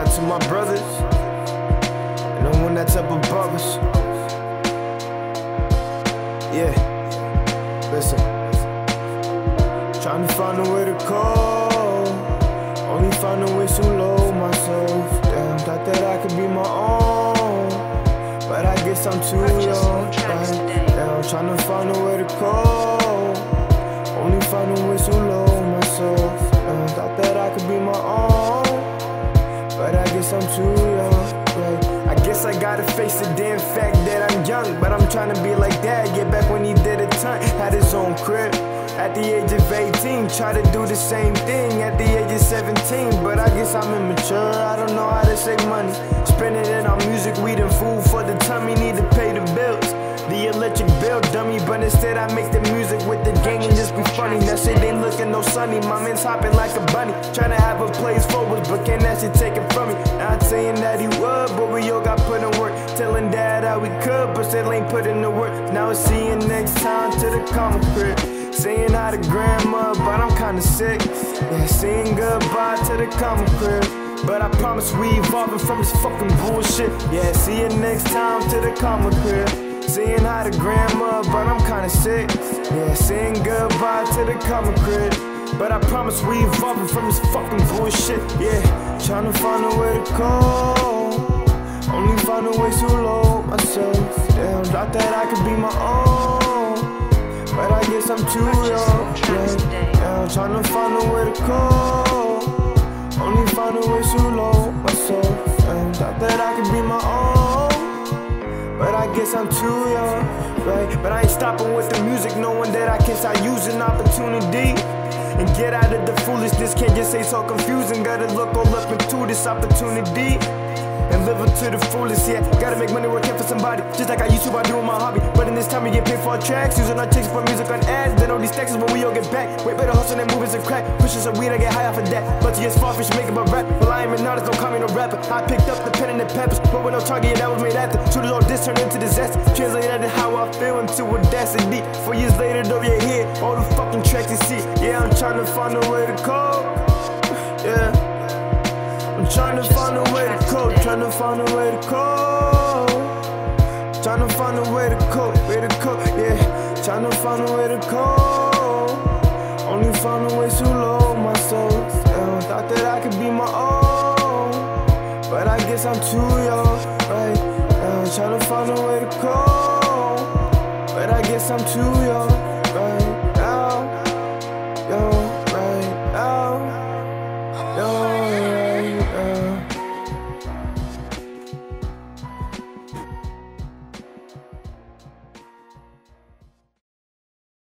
out to my brothers and the one that's up above us. Yeah, listen. Trying to find a way to call, only find a way to low myself. Damn, thought that I could be my own, but I guess I'm too young. Damn, trying to find a way to call, only find a way to low myself. Damn, thought that I could be my own, but I guess I'm too young. I guess I gotta face the damn fact that I'm young, but I'm trying to be like Dad. Yeah, back when he did a ton, had his own crib. At the age of 18, try to do the same thing at the age of 17. But I guess I'm immature, I don't know how to save money. Spending it on music, weed and food for the tummy. Need to pay the bills, the electric bill, dummy. But instead I make the music with the gang and just be funny. That shit ain't looking no sunny, my man's hopping like a bunny. Trying to have a place forward, but can't that shit take it from me. Not saying that he would, but we all got put in work. Telling Dad how we could, but still ain't put in the work. Now we'll see you next time to the comic crib. Saying hi to grandma, but I'm kinda sick. Yeah, saying goodbye to the common crib, but I promise we evolving from this fucking bullshit. Yeah, see you next time to the common crib. Saying hi to grandma, but I'm kinda sick. Yeah, saying goodbye to the common crib, but I promise we evolving from this fucking bullshit. Yeah, trying to find a way to call, only find a way to low myself. Damn, thought that I could be my own, but I guess I'm too young. Yeah, I'm trying to find a way to call, only find a way to low myself. And thought that I could be my own, but I guess I'm too young, right? But I ain't stopping with the music, knowing that I can start using opportunity and get out of the foolishness. Can't just say so confusing, gotta look all up into this opportunity and live up to the fullest, yeah. Gotta make money working for somebody, just like I used to by doing my hobby. But in this time we get paid for our tracks, using our chicks for music on ads. Then all these taxes when we all get back. Way better hustle than movies and crack, pushing some weed, I get high off of that. But to get farfish, making my rap. Well, I ain't an artist, don't call me no rapper. I picked up the pen and the peppers, but with no target, that was made after. Shooters all this turned into disaster. Translated how I feel into audacity. 4 years later, though you're here, all the fucking tracks you see. Yeah, I'm trying to find a way to cope. Yeah, I'm trying to find a way to cope, trying to find a way to cope, trying to find a way to cope, yeah, trying to find a way to cope, only find a way to low myself. Yeah, thought that I could be my own, but I guess I'm too young, right? Yeah, trying to find a way to cope, but I guess I'm too young, right?